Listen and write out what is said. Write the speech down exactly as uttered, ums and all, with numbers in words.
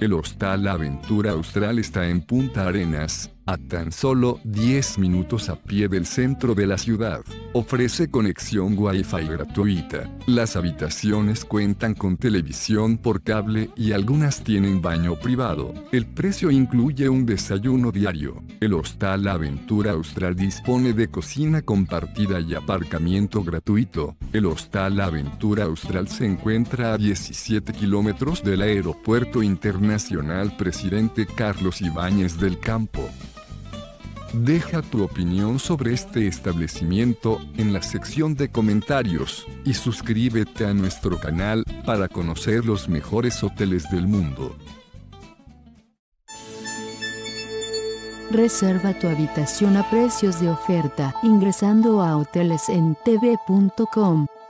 El Hostal Aventura Austral está en Punta Arenas, a tan solo diez minutos a pie del centro de la ciudad. Ofrece conexión Wi-Fi gratuita. Las habitaciones cuentan con televisión por cable y algunas tienen baño privado. El precio incluye un desayuno diario. El Hostal Aventura Austral dispone de cocina compartida y aparcamiento gratuito. El Hostal Aventura Austral se encuentra a diecisiete kilómetros del Aeropuerto Internacional Presidente Carlos Ibáñez del Campo. Deja tu opinión sobre este establecimiento en la sección de comentarios y suscríbete a nuestro canal para conocer los mejores hoteles del mundo. Reserva tu habitación a precios de oferta ingresando a hoteles en t v punto com.